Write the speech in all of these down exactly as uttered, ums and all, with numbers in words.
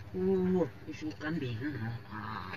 Ồ, cái chú cắn biển à.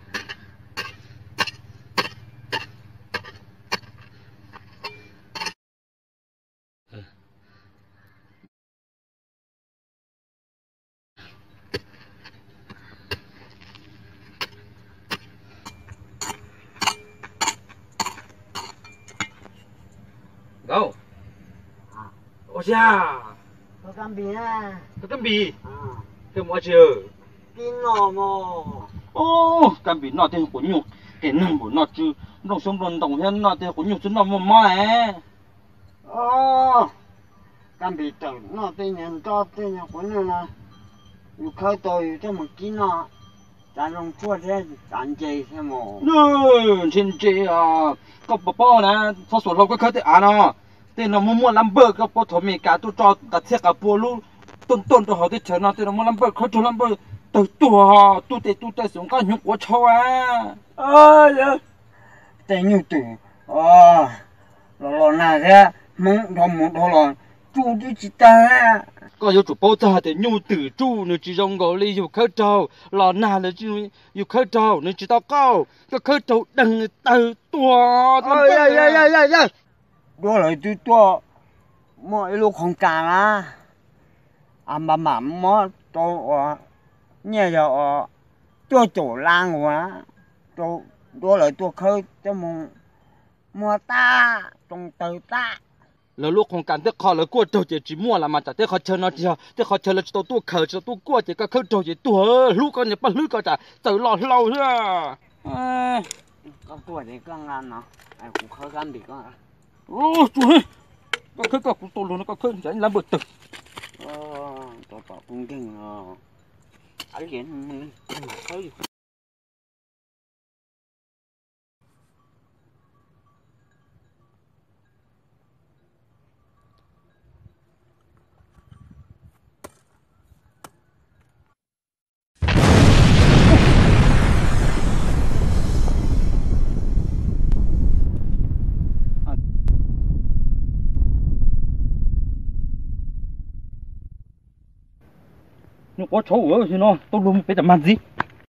Go. Ôi cha. Có cắn biển à. Cái tấm bì. À. Cái mua chưa? Cái nọ mà. Ô, cái bì nó thì của nhục. Cái nằm của nó chứ. Nó sống đồn đồng hen nó thì của nhục chứ nó mà mai. Ồ. Cắn biển tử nó tên nhân to tên nhân của nó là. Yêu khơi tôi cho một cái nọ. Chả lòng chua thế, chán chê thế mà. Ừ, trên chế à. Có bà bò nè, sao sổ lâu có khởi tới à nó. Thế nó mua mua làm bơ, có bò thổ mì cả tôi cho đặt xe cả bùa luôn. Tôn tôn tôi hỏi tới chờ nó, thế nó mua làm bơ, khởi cho làm bơ. Từ tua, tu tê tu tê xuống cái nhục của cháu à. Ơ, dạ. Tên như tử. Ờ. Lò lò nào thế, mong thọ mong thọ lò. Chú đi chị ta. Có yêu chủ bao giờ thì nhu tử chu nữa chỉ trong gọi là yêu khởi trâu. Lò nào là chứ yêu khởi trâu, nữa chỉ tao cao. Cái khởi trâu đằng từ tua. Ơ, dạ, dạ, dạ, dạ, dạ. Đó là tôi to. Mọi lúc không cả là. À mà mà mà tôi nhớ giờ tôi chủ lang quá tôi tôi lại tôi khơi cho mong mua ta trong từ ta là lúc không cần tới khó là qua trâu chỉ chỉ mua là mà chả tới khó chơi nó chỉ tới khó chơi là tao tôi khởi cho tôi qua chỉ có khởi trâu chỉ tôi lúc con nhà bắt lúc con chả tự lo lâu nữa à có tuổi thì con ăn nó ai cũng khơi gan bị con à ô trời có khởi có tôi luôn nó có khởi chẳng làm bực tức ờ tôi bảo cũng kinh ờ ấy chuyện khơi nó có cháu ở thì nó tôi luôn phải làm ăn gì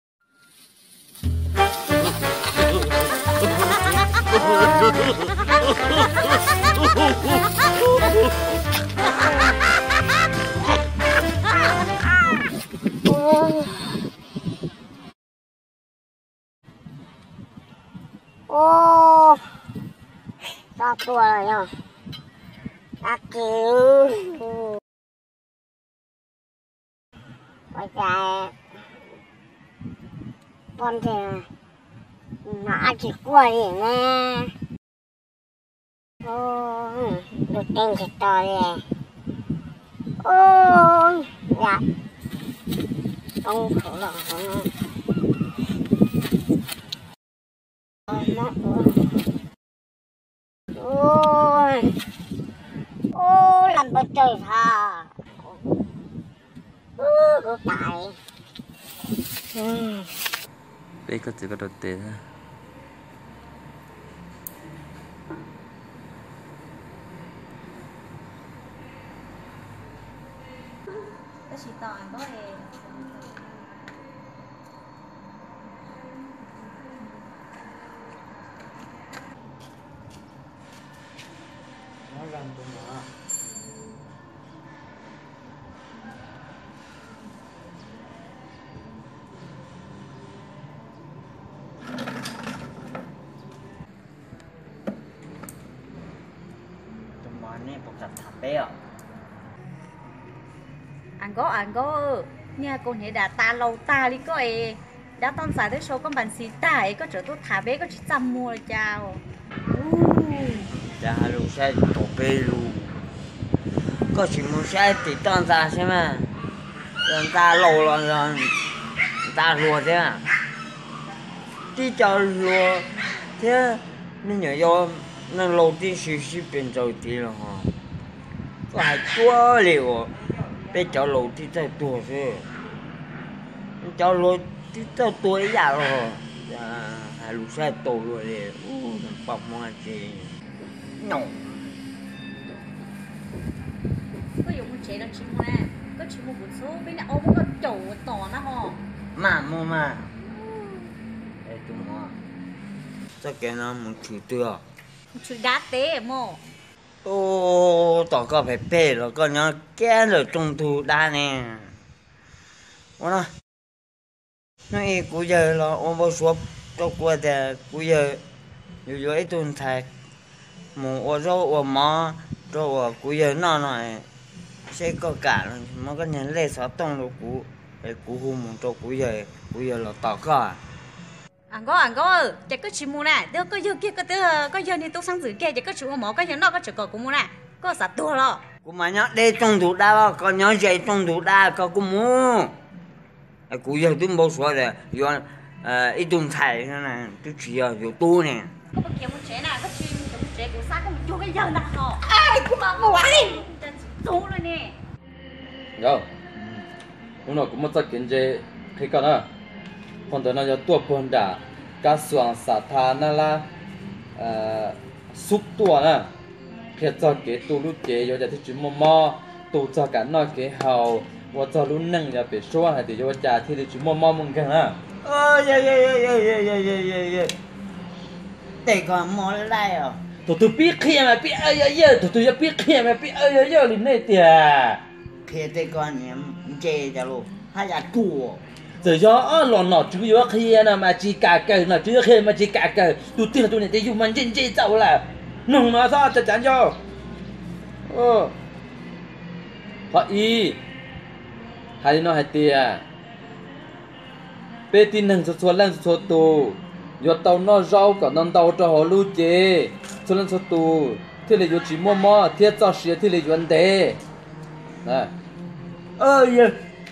ô sao tua rồi nhở ta cứu bây giờ con thì nó chỉ qua gì nè ô được tên thì to đi ô dạ ông khổ lòng của nó ôi ô làm bật trời thà ô tại đây có chỉ có đợt tết cái gì tỏi có hề nó làm tụi nó tụi nó này bốc giặt thảm béo anh có anh có nhà con hệ đã ta lâu ta đi có ấy đã tон xài tới số con bàn xì tải có chỗ tôi thả bé có chỉ chăm mua chào chả luôn xe tổ bê luôn có chỉ muốn xe thì toàn ra xem mà toàn ra lâu rồi rồi ta lùa thế à chỉ cho lùa thế nên nhớ do nên lâu đi suy suy biến rồi thì là hả phải quá liệu bây giờ lâu thì tới tuổi rồi cho lâu thì tới tuổi già rồi hai lúc xe tổ rồi thì bọc mà chị no có dùng một chế là chim hoa có chỉ một số bên này ông có chậu tỏ nó hò mà mua mà để chúng nó chắc cái nó muốn chủ tựa chú đá tế mò ô tỏ có phải bê rồi có nhớ cái rồi trung thu đa nè ô nó nói cú giờ là ông bao số cho qua để cú giờ nhiều nhiều ít tuần thạch một ô rau ô mò rau cú giờ nó này sẽ có cả mà có nhận lấy sáu tông rồi cú để cú hùng một cho cú giờ cú giờ là tỏ cả anh có anh có chỉ có chỉ mua nè đứa có giờ kia có đứa có giờ này tôi sang dự kia chỉ có chủ mỏ có giờ nó có chỉ có cũng mua nè có sạch tua rồi cú mà nhớ đây trung thu đa có nhớ dậy trung thu đa có cú mua cú giờ tôi bao số rồi giờ ít tuần thạch thế này tôi chỉ giờ nhiều tu nè có một kiểu một chế nè có chim một chế của sao có một chỗ cái giờ nào họ ai cũng mà mua đi chân tu rồi nè rồi hôm nào cũng mất tất kiến chế khi còn à còn đó là do tua buồn đã cá xuồng xả thà na la xúc tua nè khi cho cái tu lúc chế rồi thì chỉ mò mò tu cho cả nói cái hậu và cho lúc nâng là bị xóa hay thì cho cha thì chỉ mò mò mong cái à ơ ye ye ye ye ye ye ye ye ye để còn mò lại à tụi tôi biết khi mà biết ơi ơi ơi tụi tôi biết khi mà biết ơi ơi ơi lên đây tiệt khi để còn nhém chê cho luôn hay là chùa giờ gió lò nọ chứ gió khi nào mà chỉ cả cờ nọ chứ khi mà chỉ cả cờ tụi tôi là tụi này để dùng mình trên trên dầu là nung nó sao chắc chắn cho ờ họ y hay nó hay tiệt bê tin hàng số số lần số tù do tàu nó rau cả non tàu cho họ lưu chế số lần số tù thì là do chỉ mua mua thiết cho xía thì là vấn đề này ơ ye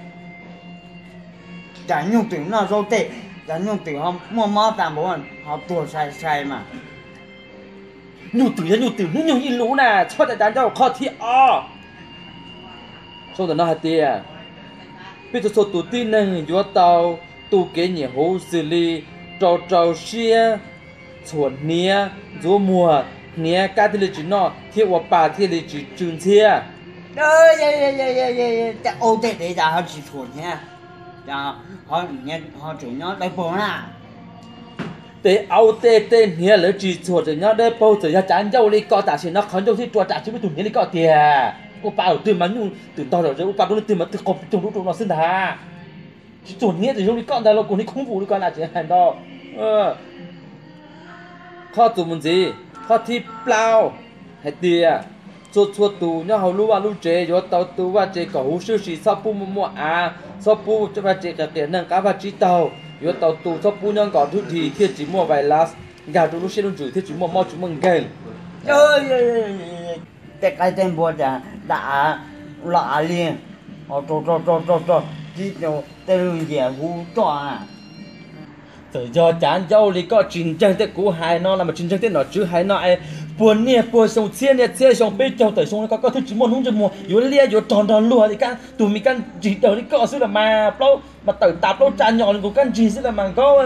chả nhung tiếng nào rau tệ chả nhung tiếng họ mua mua tạm bố họ tua sai sai mà nhu tử nhu tử nhu nhu in lú nè cho đại đàn cho khó thi o sau đó nó hay tiệt bây giờ số tù tin năng do tàu tù kế nhỉ hố xử lý trâu trâu xia chuẩn nia rùa mùa nia cá thì là chỉ nó thiết và bà thì là chỉ trường chia ơ ye ye ye ye ye ye chả ô tệ để chả họ chỉ thuần nha chả họ nghe họ chủ nhau đây bố nè để áo tê tê nia là chỉ chuẩn rồi nhau đây bao giờ ya chán dâu đi co tả chỉ nó khó dâu thì chùa tả chỉ biết tụi nia đi co tiền cô bà ở từ mà nhung từ to rồi cô bà cũng từ mà từ cọp trong lúc nó sinh ra chỉ chuẩn nghĩa thì chúng đi con đây là cũng đi không vụ đi con là chỉ hành đó ờ khó tụ muốn gì khó thi plau hay tiệt chua chua tụ nhá hầu lu vào lu chế rồi tàu tụ vào chế có hú sư sĩ sao pu mua mua à sao pu cho vào chế cả tiền nâng cá vào trí tàu rồi tàu tụ sao pu nhá có thứ thì thiết chỉ mua vài lá gà tụ lu xe lu chửi thiết chỉ mua mua chúng mình gầy ơ ye ye ye để cái tên bố chả đã lạ liền họ cho cho cho cho cho chỉ cho tên gì hú cho à giờ do chán dâu thì có chính trang tết cũ hai nó là mà chính trang tết nó chứ hai nó ai buồn nè buồn sống chia nè chia sống bây giờ tới sống có có thứ chỉ muốn không cho mua yếu lia yếu tròn tròn lùa thì can tụi mình can chỉ đầu đi có xứ là mà lâu mà tới tạp lâu tràn nhỏ cũng can chỉ xứ là mà có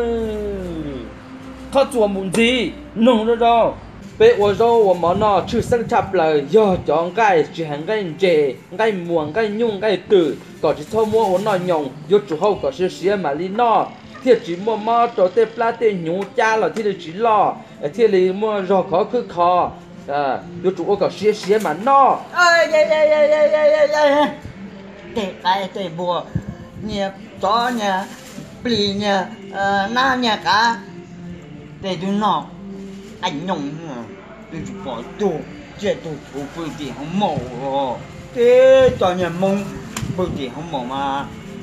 khó chùa muốn gì nông rồi đó bây giờ rồi mà nó chưa sang chập lời do chọn cái chỉ hàng cái chè cái muỗng cái nhung cái tử có chỉ thâu mua hỗn nó nhộng yếu chủ hậu có xứ xía mà li nó thiết chỉ mua mua cho tê pla tê nhú cha là thiết chỉ lo thiết là mua rau khó cứ khó à yếu chủ có xía xía mà nó ơ ye ye ye ye ye ye ye để cái để bùa nhẹ chó nhẹ bì nhẹ na nhẹ cá để tụi nó ảnh nhung tôi chỉ bỏ tụ chế tụ tụ bự tiền không mổ thế cho nhà mông bự tiền không mổ mà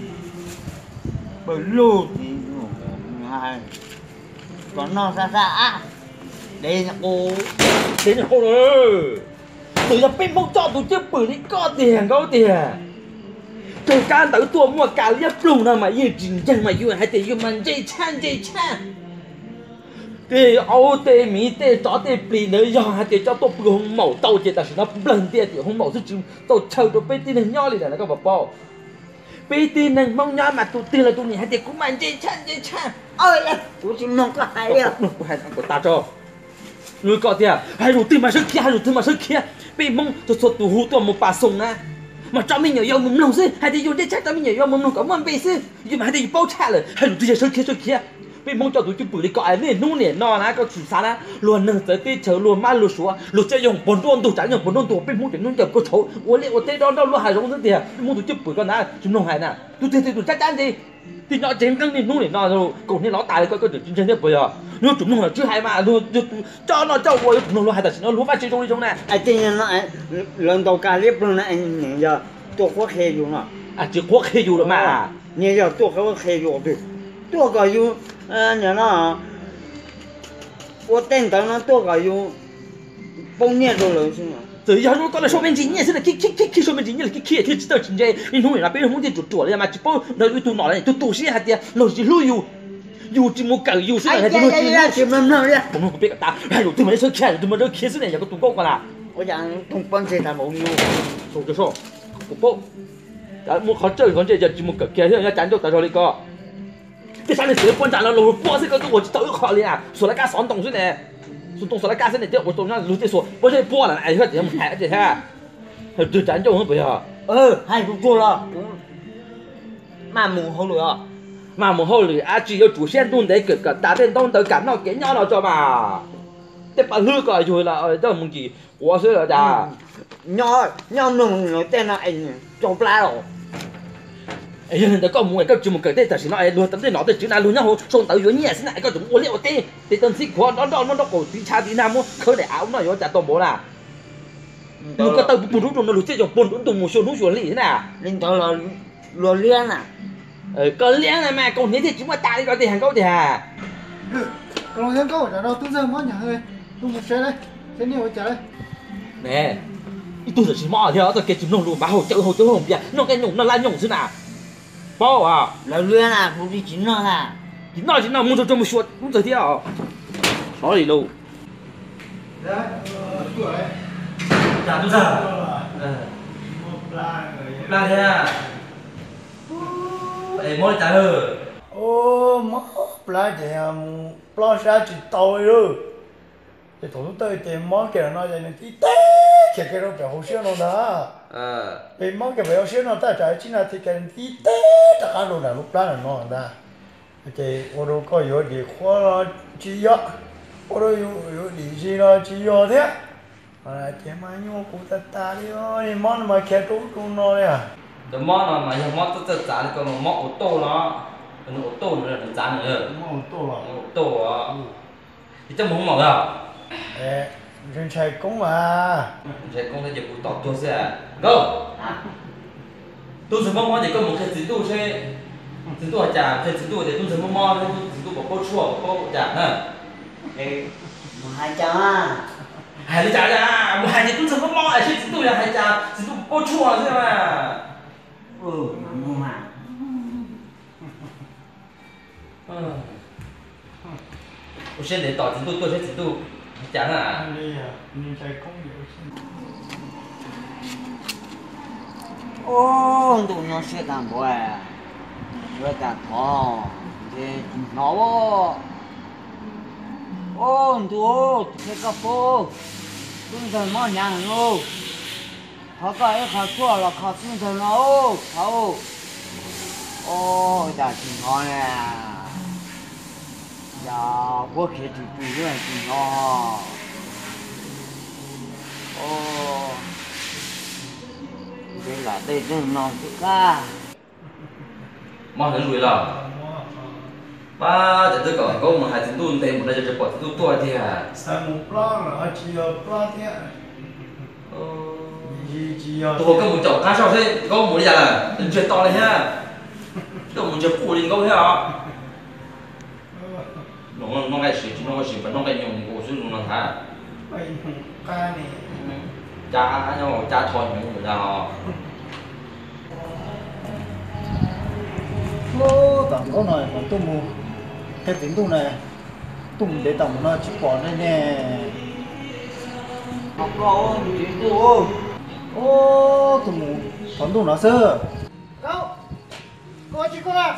bự lù thì hai còn nó xa xa đây là cô đến là cô rồi tụi nó pin bông cho tụi chưa bự đi có tiền có tiền tụi can tới tua mua cả liếp lùng nào mà yên chính chân mà yêu hay tiền yêu mình dây chan dây chan cái áo tê mì tê chó tê bì nữa do hai tiền cho tôi bự không màu tàu chỉ là nó lần tiền thì không màu chứ chịu tàu chơi tụi bên tiền nhỏ này là nó có bảo bảo bây tin này mong nhau mà tụi tiền là tụi này hai tiền cũng mình dây chan dây chan ơi tụi chỉ mong có hai điều hai của ta cho người có tiền hai đủ tiền mà sức kia hai đủ tiền mà sức kia bị mong cho số tụ hú tụ một bà sùng á mà cho mình nhiều mồm nồng xí hay thì yêu để chắc cho mình nhiều mồm nồng có mồm bể xí nhưng mà hay thì bao chaเลยhay tụi chơi kia chơi kia bây mong cho tụi chụp bự đi gọi này nung này no na có chủ sao na luôn nâng tới cái chờ luôn mà luôn xuống luôn chơi dùng bốn đôn tụi trái dùng bốn đôn tụi bây mong để nung chụp có xấu我连我这到到luôn海giống thế tiền mong tụi chụp bự con na chụp nông hải nè tụi tụi tụi chắc chắn đi thì nó chém căng đi nung này no rồi cổ này nó tài coi coi được trên thế bây giờ nó chụp nung là chứ hai mà luôn cho nó cho tôi chụp nung luôn hai tài nó lúa phát chơi trong đi trong này ai tin nó lần đầu cả liếp luôn này anh giờ tôi có khe dùng nó à chỉ có khe dùng rồi mà nhiều giờ tôi có khe dùng được tôi có dùng à nhà nó我等等了多个有半年多了是吗？ 对，要是我搞了说明经验，现在去去去去说明经验了，去去去知道经验，你弄人那别人梦见做做了嘛，就包那有多拿来，都多些还的，老是路有有这么搞有些人还就路哎呀，什么弄的？ 我们别个打，还有这么说看，这么这开始呢，有个多高过啦。 我讲同班车他没有， 说就说，不包，但我考这个这叫这么搞，开始要咱就到这里个。这三年谁关站了？路波这个我都有考虑啊，说来干啥东西呢？说东说来干啥呢？这我东上路这说，我这波了，哎，这怎么拍这下？这咱就我不要。 呃，还不够了，慢慢好了啊， 慢慢好了啊，只有主线动得个个打电动得赶到给nhau了，知道吧？这把路搞就了，呃，这问题我说了的。 nhau nhau弄了，在那哎，做不来了。 哎呀，那个木个就木个的，但是那哎，路等的拿的就那路然后上到远也是那个就我了的，的等时看那那那那个比差的那么可怜啊，那有在多么啦？路个到不路中那路这种不路东木小路小里呢？ 领导了落脸了， 呃，个脸了嘛，个年纪这么大的个的很高的。 ừ còn lần câu trả đâu tôi giờ món nhà ơi tôi một xe đây xe nhiều trả đây nè tôi giờ chỉ mò theo tôi cái chim nông luôn mà hồ chợ hồ chợ hồng bia nó cái nhung nó la nhung thế nào bao à là luyện là phụ đi chính nó là chính nó chính nó muốn cho cho một suốt muốn tới theo đó gì đâu đấy tuổi trả tôi giờ là thế à vậy mỗi trả hờ ô má lại thì lo xa chỉ tàu rồi thì thủ tới thì món kia nó vậy thì té kia cái đó phải hồ sơ nó đó thì món kia phải hồ sơ nó ta trả chỉ là thì cái thì té tất cả đồ là lúc đó là nó đó thì ô đồ có yếu thì khoa nó chỉ yếu ô đồ yếu yếu thì chỉ nó chỉ yếu thế mà chỉ mà nhau cũng ta ta đi ơi món mà kia trúng trúng nó đấy à cái món nào mà những món tôi trả được còn món ô tô nó nó ô tô nữa là giá nữa món ô tô à ô tô à thì chắc muốn mỏng à ê人才工嘛人工的就不到多些，go，都是么么的，跟我们开制度是，制度讲，开制度的都是么么的，制度不包错，不包讲呢。 哎，我还讲啊， 还是讲讲，我还是都是么么，而且制度的还讲制度包错是吧？ 哦，我嘛， 嗯，我现在到制度多些制度讲啊。 人才工有限。 哦，都要学干部哎，学干部，这好哦。哦，都这个不，精神么样哦？考个也考错了，考精神了哦，考哦。哦，这挺好嘞。呀，我开始不愿意了。哦。đây là đây đừng nói sự ca mà hắn lùi là ba giờ tôi gọi có một hai tiếng tuần tiền một đâyจะปวดตุ้ตัวที่ฮะ sang một plan là chỉ là plan thế chỉ chỉ là tôi có một chậu cá sao thế có một giờ là đừng chơi to lên ha có một chậu phụ lên câu thế hả nó nó cái gì nó cái gì phải nó cái dùng của chúng nó thà phải ca này cha nhau cha thoi những người nào ô tặng có này còn tôi mua cái tính tôi này tôi để tặng nó chỉ bỏ đây nè học câu chỉ tu ô tôi mua còn tôi nó sơ câu cô chị cô à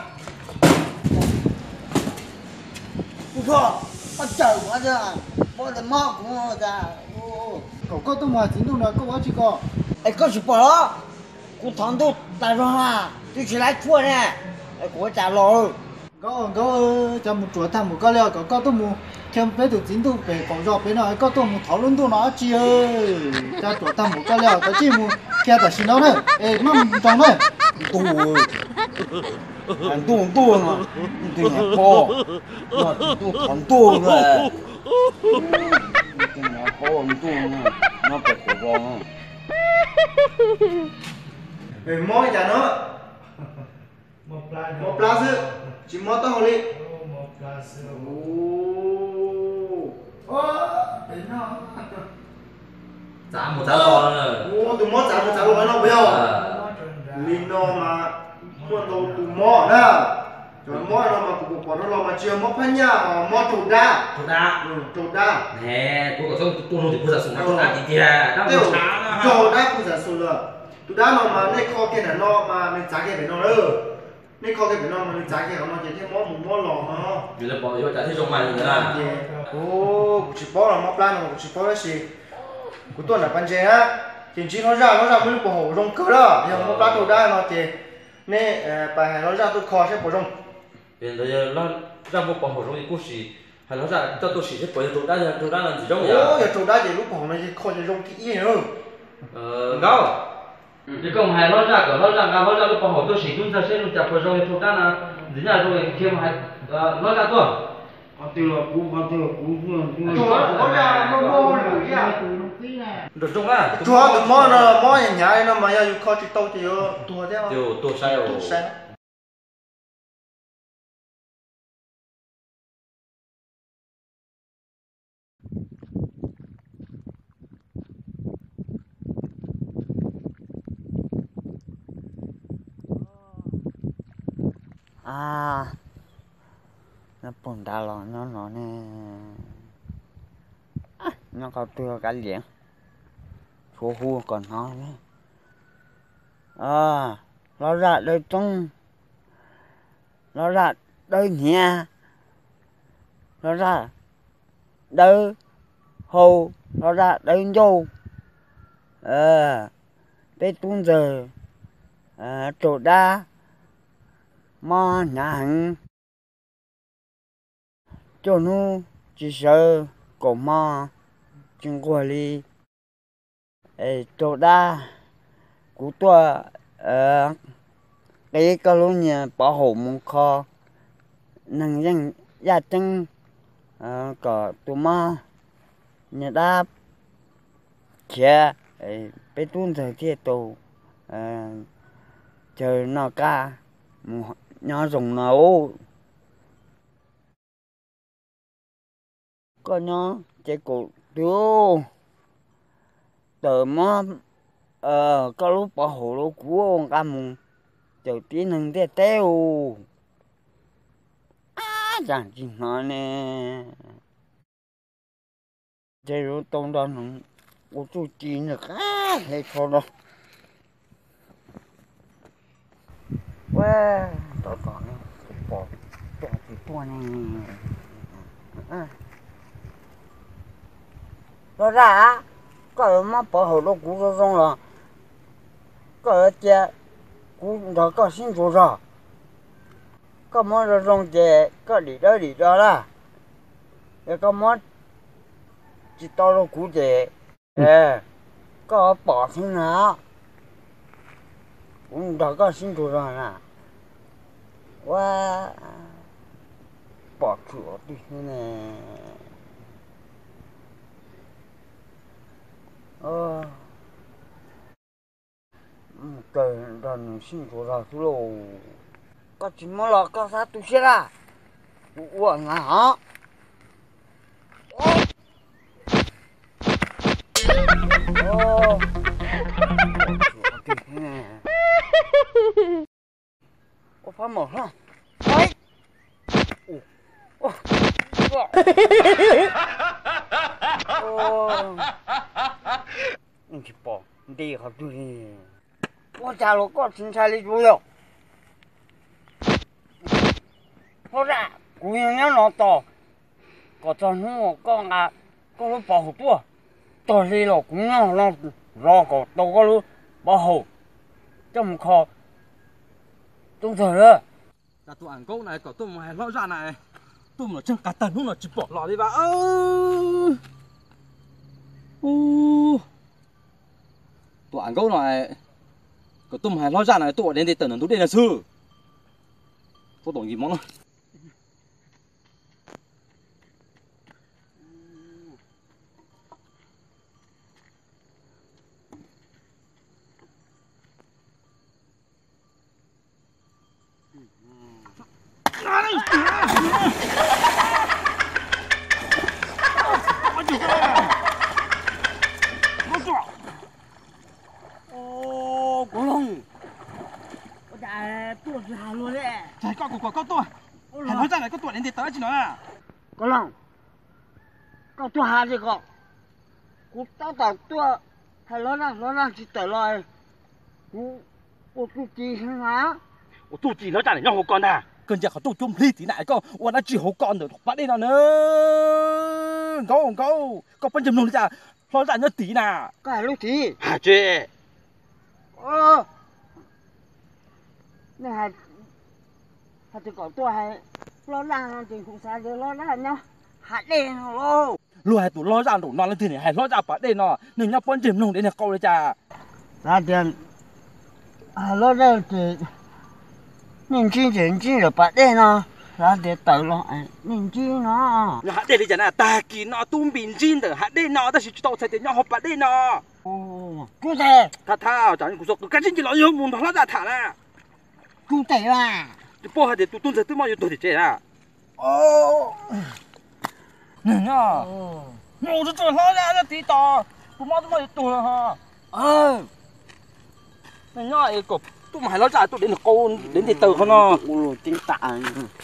không bắt chờ quá chứ bỏ được móc cũng ra cậu có tôi mà tính tôi là câu chị cô ai có chụp bỏ cú thằng tôi tại rồi ha tôi chỉ lại chua nè của trả lỗ có có cho một chuột thằng một cái leo có có tôi một thêm bé tụi chính tôi về còn rõ bé nào có tôi một thảo luận tôi nói chi ơi cho chuột thằng một cái leo có chi một kia tại xin đó đấy ê mắm trong đấy tu thằng tu tu mà tu nhà po mà tu thằng tu rồi tu nhà po tu nó phải có con về món chả nó một lá dư chỉ món tao đi một lá dư ô đến nó giá một giá to nữa ô tụi món giá một giá rồi nó bây giờ linh nó mà muốn đâu tụi món đó rồi món nó mà cũng có nó mà chưa món phanh nhá món trộn đá trộn đá ừ trộn đá nè tôi có xong tôi nói thì tôi giả sử nó trộn đá gì kìa đang tiêu một tháng trộn đá cũng giả sử rồi tụi đá mà mà này kho kia là nó mà mình giá kia phải nó nữa này kho kia phải nó mà mình giá kia nó chỉ thêm món một món lò mà nó vì là bỏ vô trả thêm trong mày nữa là ô chỉ bỏ là món plan mà chỉ bỏ là gì của tôi là ban chế á thì chỉ nó ra nó ra mới bỏ hổ rong cơ đó nhưng món plan tôi đá nó thì nè bài này nó ra tôi kho sẽ bỏ rong bây giờ nó ra một bỏ hổ trong cái cú xì hay nó ra cho tôi xì sẽ bỏ trộn đá trộn đá làm gì trong ô nhà giờ trộn đá thì lúc bỏ nó chỉ kho chỉ rong kỹ nữa ờ gấu chứ không hay nó ra cả nó ra cả nó ra lúc bỏ hổ tôi xì chúng ta sẽ chặt vào trong trộn đá là gì là rồi khi mà hay nó ra tôi được trong á chúa tụi món nó món nhà nhà nó mà giờ kho chỉ tàu thì tua thế không điều tôi sai rồi sai à nó bồn đá lò nó nó nè à, nó có tua cả liền số hua còn nó nữa à nó ra đây trong nó ra đây nhà nó ra đây hồ nó ra đây vô ờ đây tuôn giờ à chỗ đá mà nhà hàng cho nó chỉ sợ cổ mà chừng qua đi ê chỗ đá của tôi ờ cái cái lúc nhà bảo hộ một kho năng dân gia chân ờ có tụi mà nhà đá kia ê bé tuôn thời kia tù ờ chờ nó ca nhỏ dùng nấu có nhỏ chạy cổ tiêu từ mà ờ có lúc bảo hộ lúc của ông cam đầu tiên hằng thế teo à chẳng chỉ nói nè chạy rồi tông đó nó của tôi chín được á thế thôi đâu wow tôi còn bỏ bỏ cái tua này à nó ra có mà bỏ hồ nó cũng có rong là có chè cũng đó có xin chỗ rồi có món rồi rong chè có đi đó đi đó là rồi có món chỉ to nó cũng chè ê có bỏ xin nào cũng đó có xin chỗ rồi nè wow bỏ cửa đi nè ờ trời đàn xin chỗ ra thứ lồ có chỉ món lò có sao tôi sẽ ra ủa ngà hả ô ô phá mở ha đấy ô ô anh chỉ bỏ đi học tôi đi我家路搞青菜的主要，好啦，姑娘娘老多，个阵我讲啊，个路保护多，到时了姑娘老老个到个路保护， trong kho trong thời đó cả tụi ăn câu này có tụi mày lo ra này tụi nó chân cả tần lúc nó chỉ bỏ lò đi bà ơ u tụi ăn câu này có tụi mày lo ra này tụi đến đây tần nó tụi đây là sư tôi懂gì mong không ô cổ long đã tuột ra luôn đấy trời con của con tôi hãy nói ra này có tuổi đến đây tới chứ nó à cổ long có tôi hai gì có cú tao tao tôi hay nó đang nó đang chỉ tới rồi cú cú cú gì hả 我肚子里站嚟咗好乾啊！跟住佢都中呢啲奶個，我那住好乾的，把呢度呢，講講，個奔就弄咋，攞站咗啲呐， cái lúc thì 下住， ờ này hai hai thì có tôi hay nó đang thì cũng sao được nó đang nhá hạt đen luôn 攞喺度攞站度，攞呢啲嚟係攞站把呢咯，你一奔就弄啲嚟夠啦咋， ra tiền à nó đây thì nhìn chi nhìn chi rồi bắt đây nó ra để tự lo nhìn chi nó 下啲你人啊，大件啊，都面尖的，下啲咯，都是到晒啲nhau học把呢咯， ô cụ thể 他他就係講，佢先至攞咗門頭攞咋彈啊， cụ thể là 你幫下啲都都就都冇要到啲啫啦， ô 你啊， ô 我就做攞啦，啲檔，我媽都冇要到啦嚇。 ờ 你nói cái cục tôi mà hay nói ra tôi đến được cô đến từ không nó ô chính tạng